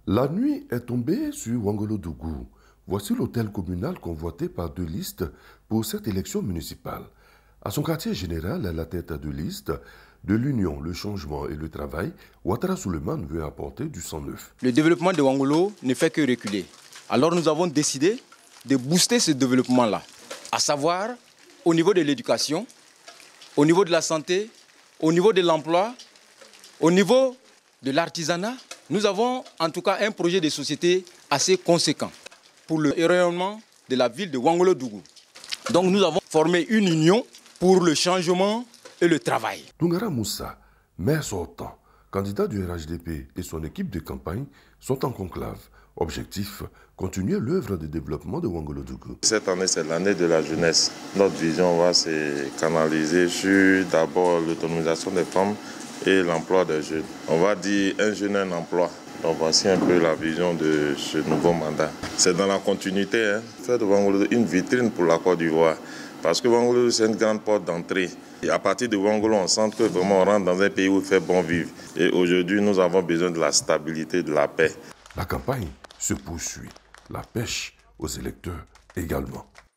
La nuit est tombée sur Ouangolodougou. Voici l'hôtel communal convoité par deux listes pour cette élection municipale. À son quartier général, à la tête de liste de l'Union, le changement et le travail, Ouattara Souleymane veut apporter du sang neuf. Le développement de Ouangolo ne fait que reculer. Alors nous avons décidé de booster ce développement-là, à savoir au niveau de l'éducation, au niveau de la santé, au niveau de l'emploi, au niveau de l'artisanat. Nous avons en tout cas un projet de société assez conséquent pour le rayonnement de la ville de Ouangolodougou. Donc nous avons formé une union pour le changement et le travail. Dungara Moussa, maire sortant, candidat du RHDP et son équipe de campagne sont en conclave. Objectif, continuer l'œuvre de développement de Ouangolodougou. Cette année, c'est l'année de la jeunesse. Notre vision va se canaliser sur d'abord l'autonomisation des femmes et l'emploi des jeunes. On va dire un jeune, un emploi. Donc voici un peu la vision de ce nouveau mandat. C'est dans la continuité, faire de Ouangolodougou une vitrine pour la Côte d'Ivoire. Parce que Ouangolodougou, c'est une grande porte d'entrée. Et à partir de Ouangolodougou, on sent que vraiment on rentre dans un pays où il fait bon vivre. Et aujourd'hui, nous avons besoin de la stabilité, de la paix. La campagne se poursuit. La pêche aux électeurs également.